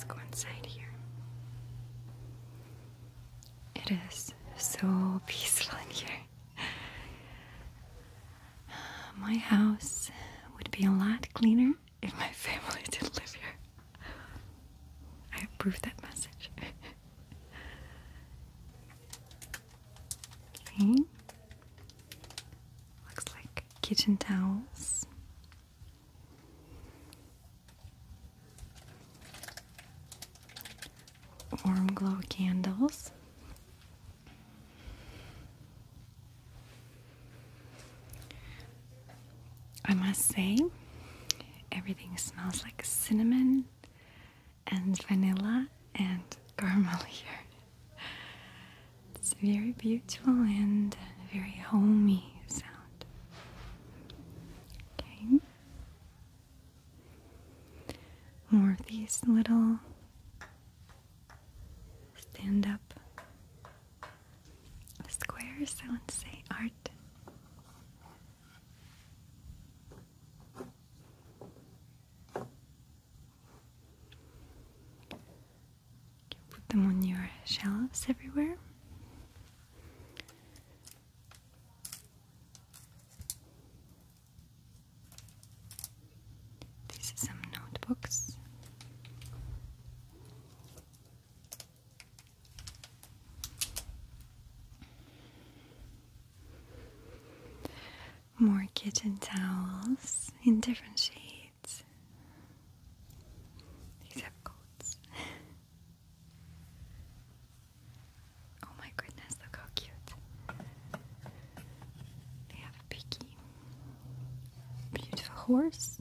go inside here. It is so peaceful in here. My house would be a lot cleaner if my family didn't live here. I approve that message. Okay. Looks like kitchen towels. Warm glow candles. I must say, everything smells like cinnamon and vanilla and caramel here. It's very beautiful and very homey sound. Okay. More of these little stand-up squares, I want to say, art. Put them on your shelves everywhere. These are some notebooks. More kitchen towels in different shades. These have coats. Oh my goodness, look how cute. They have a piggy. Beautiful horse.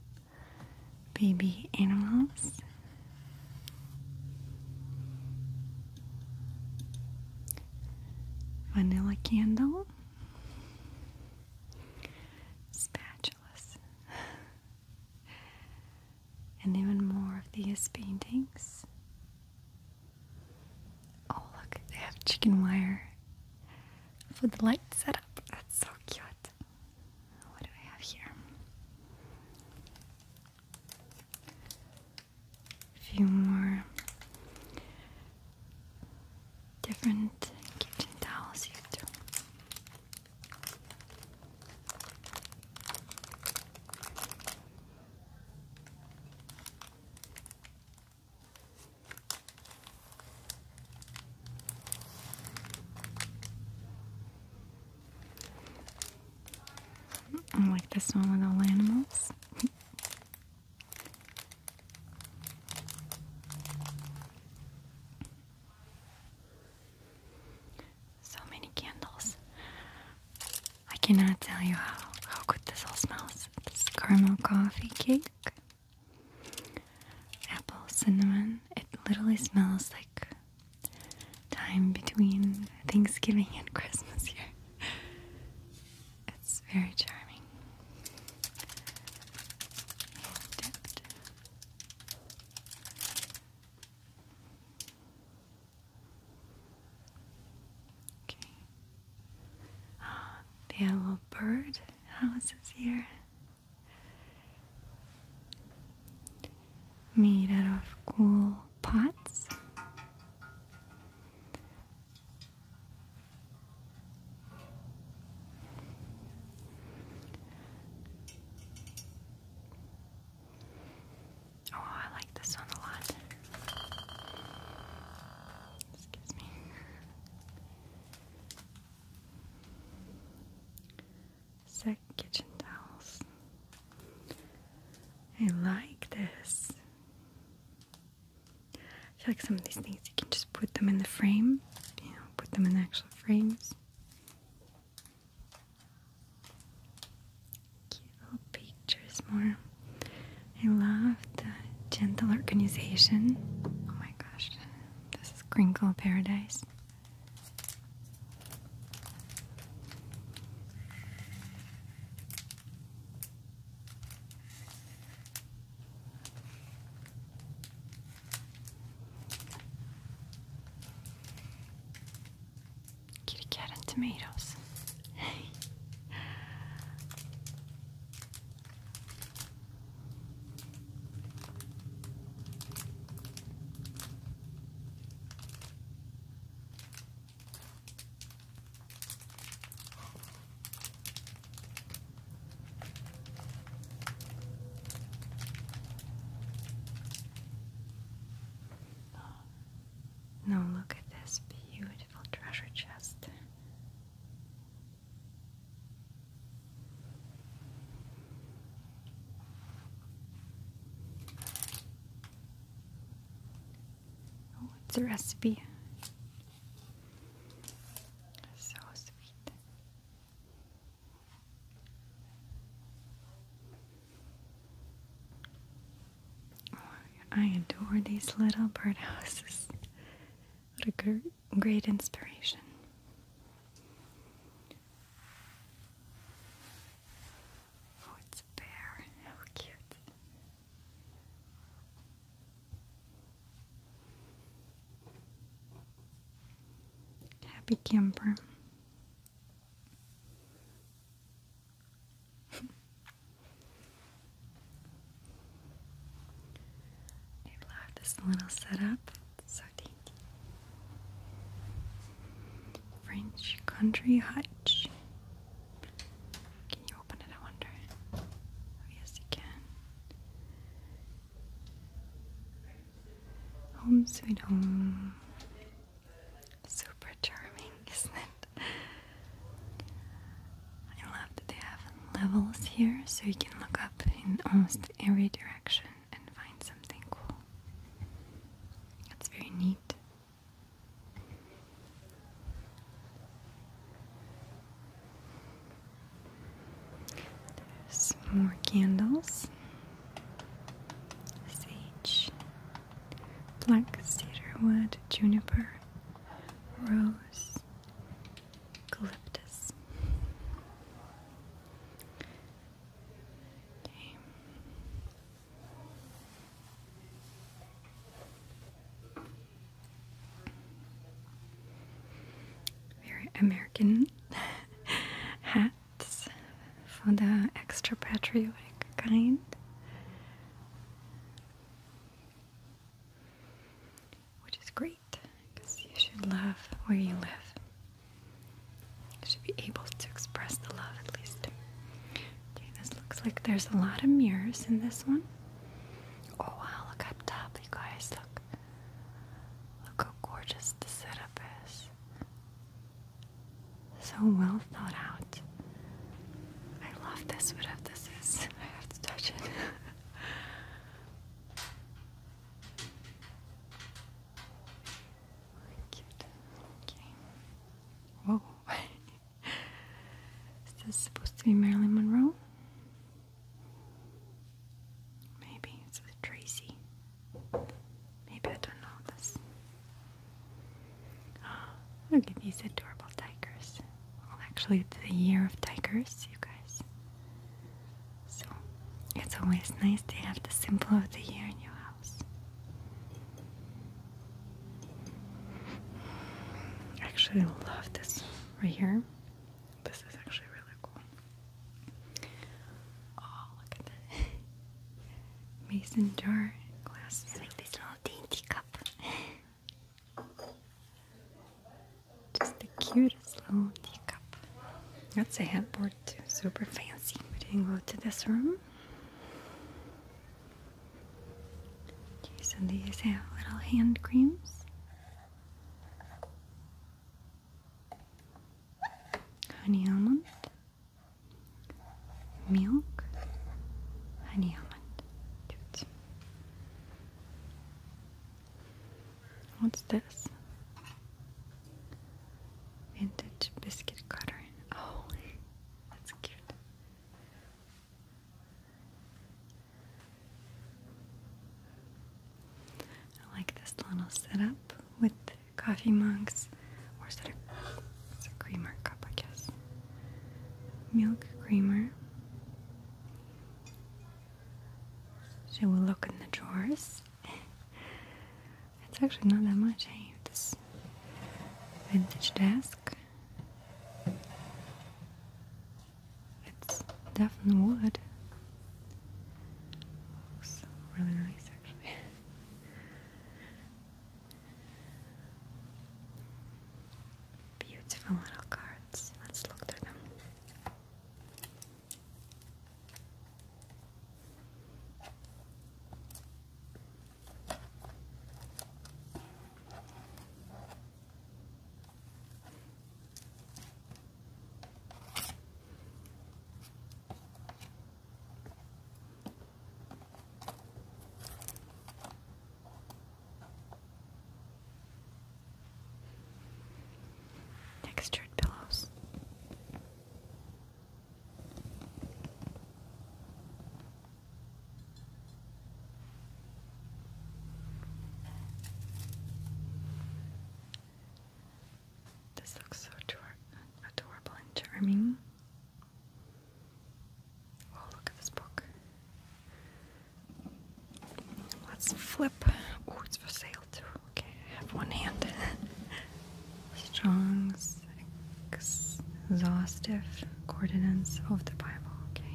Baby animals. Vanilla candle. Spatulas. And even more of these paintings. Oh look, they have chicken wire for the light setup. That's so cute. What do I have here? A few more different kitchen towels here too. I like this one with all animals. So many candles. I cannot tell you how good this all smells. This caramel coffee cake. Apple cinnamon. It literally smells like time between Thanksgiving and Christmas here. It's very charming. Dipped. Okay. They have little bird houses here. Made out of cool pots. Oh, I like this one a lot. Excuse me. Set kitchen towels. I like this. I feel like some of these things you can just put them in the frame, put them in the actual frames. Cute little pictures more. I love the gentle organization. Oh my gosh, this is crinkle paradise. Kitty cat and tomatoes. It's a recipe. So sweet. Oh, I adore these little birdhouses. What a great inspiration. Oh, it's a bear. How cute. Happy camper. I love this little setup. It's so dainty. French country hutch. Can you open it, I wonder? Oh, yes, you can. Home sweet home. Super charming, isn't it? I love that they have levels here, so you can look up in almost every direction and find something cool. That's very neat. There's more candles. Sage, black cedar wood, juniper, rose, eucalyptus. Okay. Very American hats for the extra patriotic kind. Which is great, because you should love where you live. You should be able to express the love at least. Okay, this looks like there's a lot of mirrors in this one. Oh wow, look up top, you guys, look. Look how gorgeous the setup is. So well thought out. I love this, whatever this is. I have to touch it. Cute. Okay. Whoa. Is this supposed to be Marilyn Monroe? Maybe it's Tracy. Maybe I don't know this. Look at these adorable tigers. Well, actually, it's the year of tigers, you guys. So, it's always nice to have the symbol of the year in your house. Actually, I love this right here. This is actually really cool. Oh, look at that. Mason jar glasses. Like this little dainty cup. Just the cutest little teacup. That's a headboard too. Super fancy. We didn't go to this room. Okay, so these have little hand creams. Honey almond, milk, honey almond. Cute. What's this? Vintage biscuit cutter. Oh, that's cute. I like this little setup with coffee mugs. Or is it it's a creamer cup, I guess. Milk creamer. Shall we look in the drawers? It's actually not that much, hey? This vintage desk. It's definitely wood. Looks really nice, actually. Beautiful little cards. Let's look through them. exhaustive coordinates of the Bible. Okay.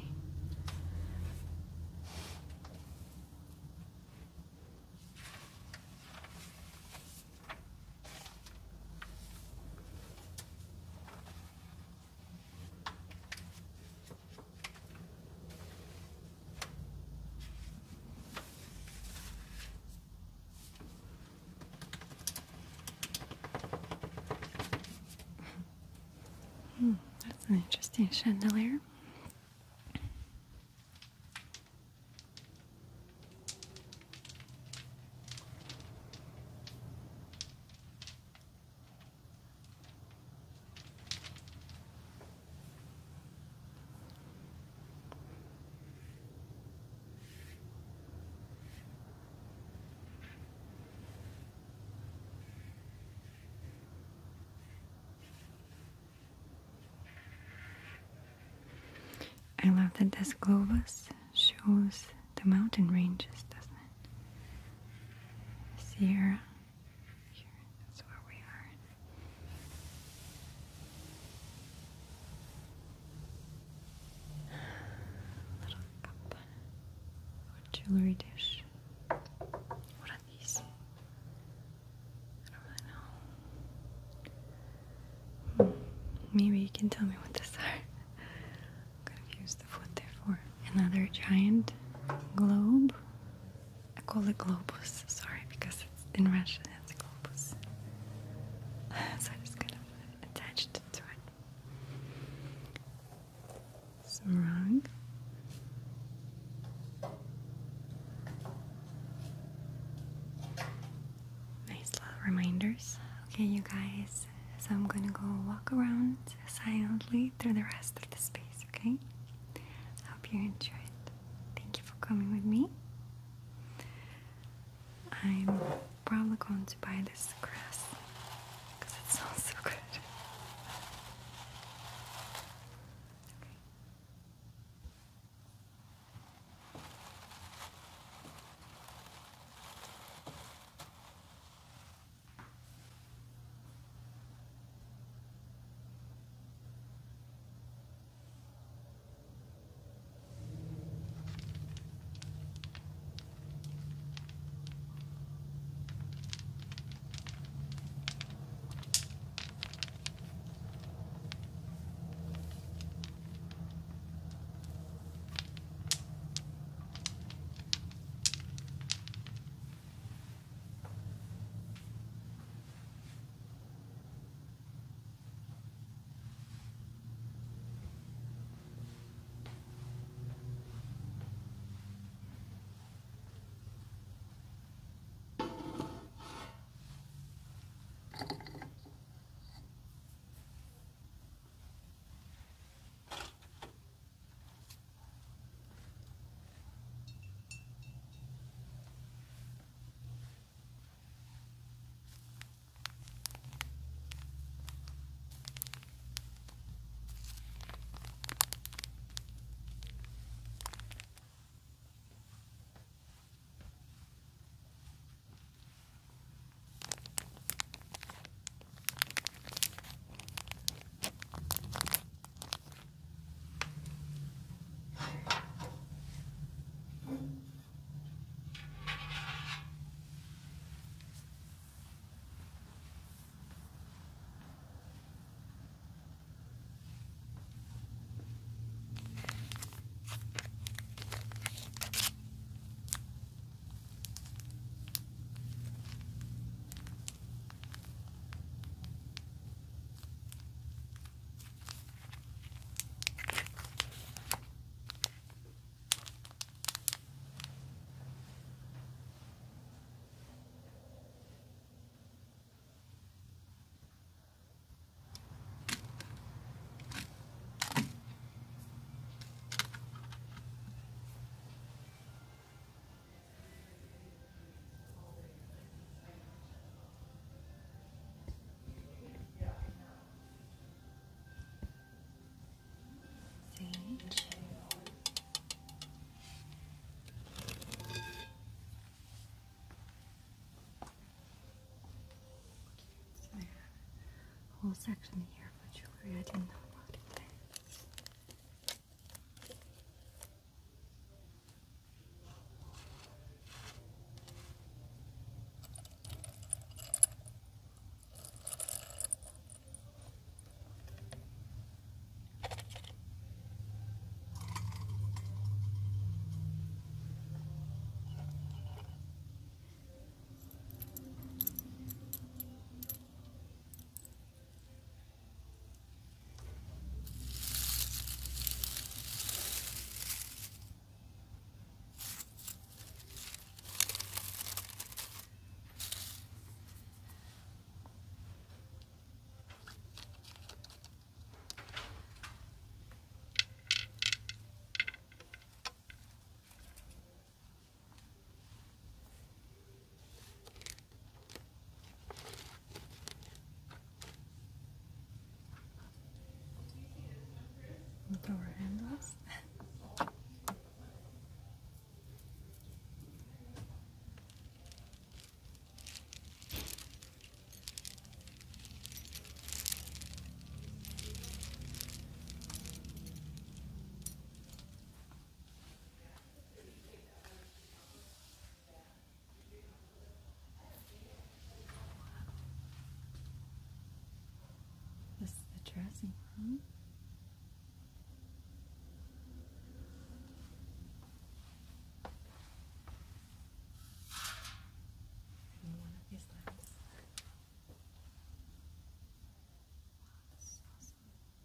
That's an interesting chandelier. I love that this globus shows the mountain ranges, doesn't it? Sierra. Here, that's where we are. Little cup or jewelry dish. What are these? I don't really know. Maybe you can tell me what these are. Use the foot there for another giant globe. I call it globus, sorry, because it's in Russian it's globus. So I just kind of attached it to it. Some rug. Nice little reminders. Okay, you guys, so I'm gonna go walk around silently through the rest of the space, okay? Hope you enjoyed. Thank you for coming with me. I'm probably going to buy this grass because it smells so good. Whole section here for jewelry I didn't know about. door handles. This is the dressing room. And one of these lamps. This is awesome.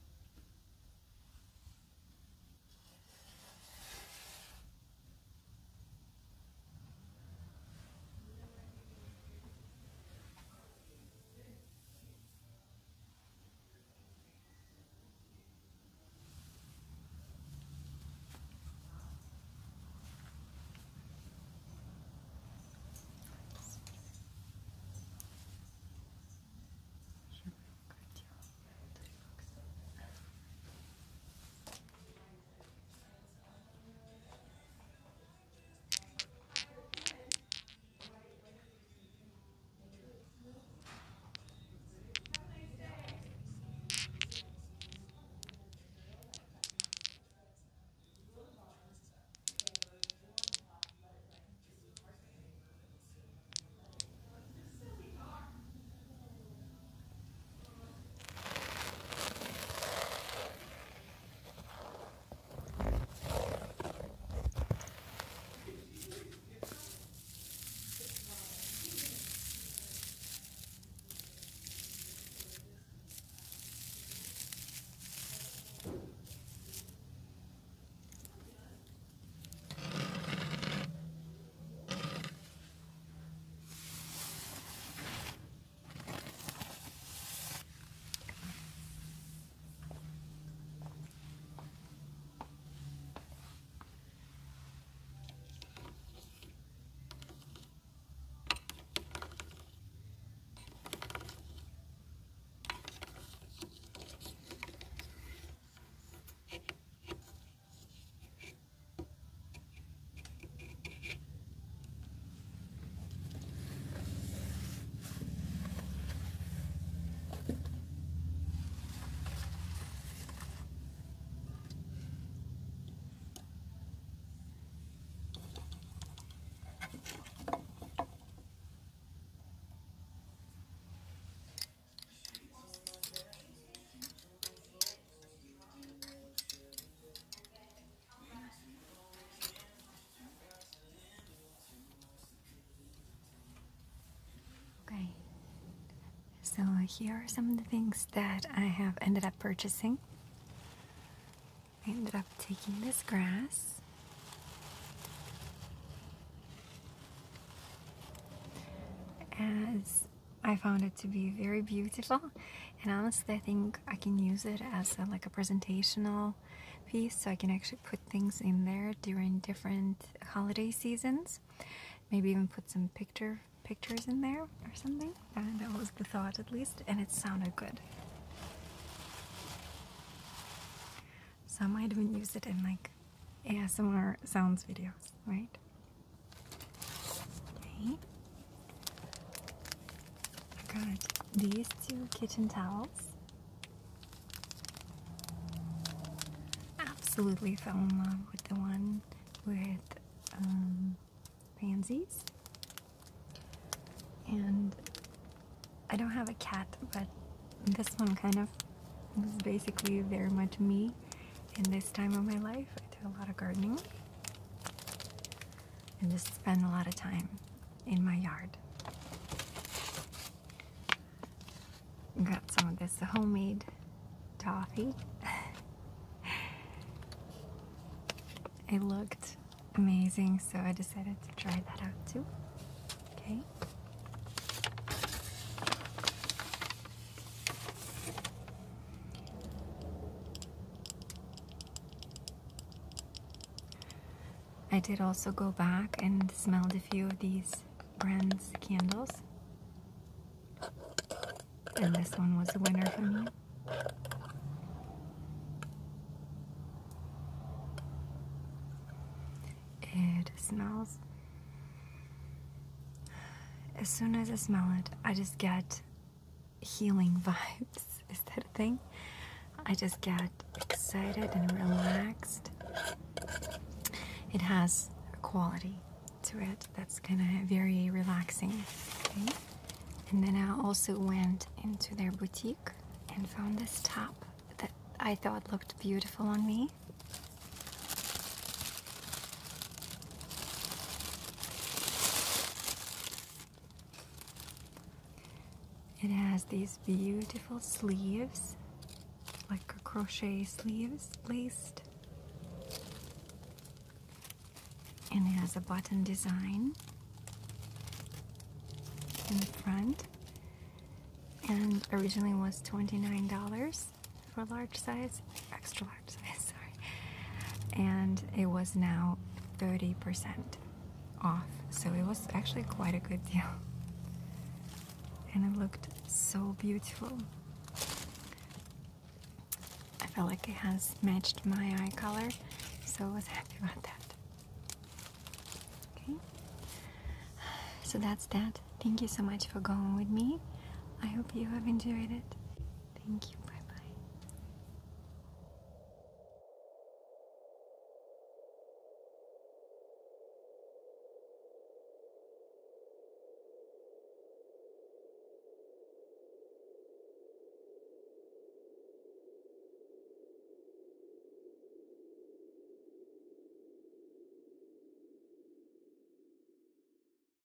Okay, so here are some of the things that I have ended up purchasing. I ended up taking this grass, as I found it to be very beautiful, and honestly I think I can use it as like a presentational piece, so I can actually put things in there during different holiday seasons, maybe even put some pictures in there or something. That was the thought, at least, and it sounded good. So I might even use it in like ASMR sounds videos, right? Okay. I got these two kitchen towels. Absolutely fell in love with the one with pansies. And I don't have a cat, but this one kind of was basically very much me in this time of my life. I do a lot of gardening and just spend a lot of time in my yard. Got some of this homemade toffee. It looked amazing, so I decided to try that out too. Okay. I did also go back and smelled a few of these brands' candles, and this one was a winner for me. smells. As soon as I smell it, I just get healing vibes. Is that a thing? I just get excited and relaxed. It has a quality to it that's kind of very relaxing. Okay? And then I also went into their boutique and found this top that I thought looked beautiful on me. It has these beautiful sleeves, like crochet sleeves, laced. And it has a button design in the front. And originally was $29 for large size, extra large size, sorry. And it was now 30% off. So it was actually quite a good deal. And it looked so beautiful. I felt like it has matched my eye color, so I was happy about that. Okay, so that's that. Thank you so much for going with me. I hope you have enjoyed it. Thank you.